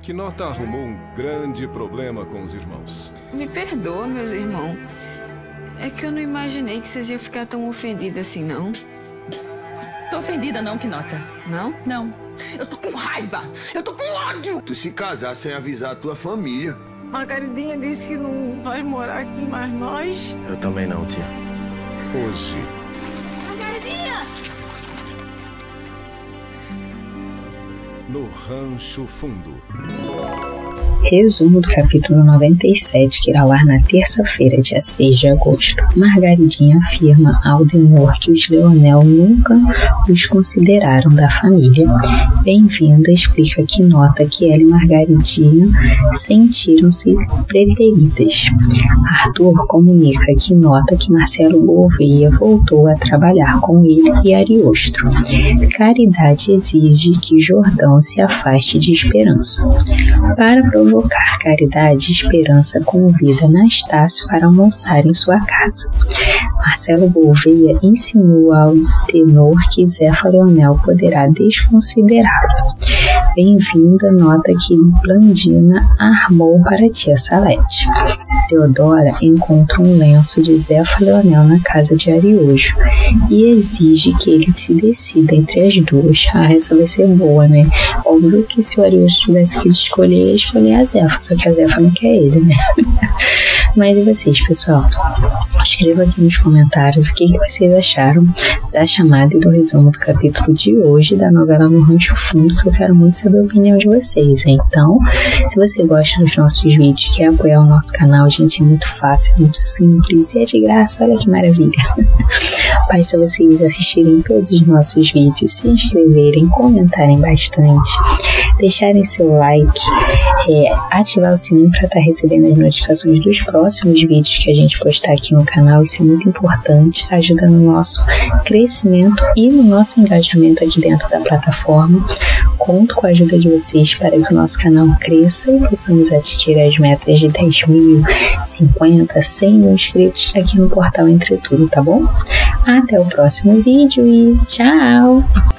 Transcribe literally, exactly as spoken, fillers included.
Quinota arrumou um grande problema com os irmãos. Me perdoa, meus irmãos. É que eu não imaginei que vocês iam ficar tão ofendidos assim, não. Tô ofendida não, Quinota. Não? Não. Eu tô com raiva. Eu tô com ódio. Tu se casar sem avisar a tua família. Margaridinha disse que não vai morar aqui mais nós. Eu também não, tia. Hoje... Margaridinha! No Rancho Fundo. Resumo do capítulo noventa e sete, que irá ao ar na terça-feira, dia seis de agosto. Margaridinha afirma a Aldenor que os Leonel nunca os consideraram da família. Bem-vinda explica Quinota que ela e Margaridinha sentiram-se preteridas. Arthur comunica a Quinota que Marcelo Gouveia voltou a trabalhar com ele e Ariosto. Caridade exige que Jordão se afaste de Esperança. Para provocar Caridade, Esperança convida Anastácio para almoçar em sua casa. Marcelo Gouveia insinua ao tenor que Zefa Leonel poderá desconsiderá-lo. Bem-vinda nota que Blandina armou para tia Salete. Teodora encontra um lenço de Zefa Leonel na casa de Ariojo e exige que ele se decida entre as duas. Ah, essa vai ser boa, né? Óbvio que se o Ariojo tivesse que escolher, ia escolher a Zefa, só que a Zefa não quer ele, né? Mas e vocês, pessoal? Escreva aqui nos comentários o que, que vocês acharam da chamada e do resumo do capítulo de hoje da novela No Rancho Fundo, que eu quero muito saber a opinião de vocês. Então, se você gosta dos nossos vídeos, quer apoiar o nosso canal, gente, é muito fácil, muito simples e é de graça, olha que maravilha. Basta vocês assistirem todos os nossos vídeos, se inscreverem, comentarem bastante, deixarem seu like, é, ativar o sininho para estar recebendo as notificações dos próximos vídeos que a gente postar aqui no canal. Isso é muito importante, ajuda no nosso crescimento e no nosso engajamento aqui dentro da plataforma. Conto com a ajuda de vocês para que o nosso canal cresça e possamos atingir as metas de dez mil, cinquenta, cem mil inscritos aqui no portal Entretudo, tá bom? Até o próximo vídeo e tchau!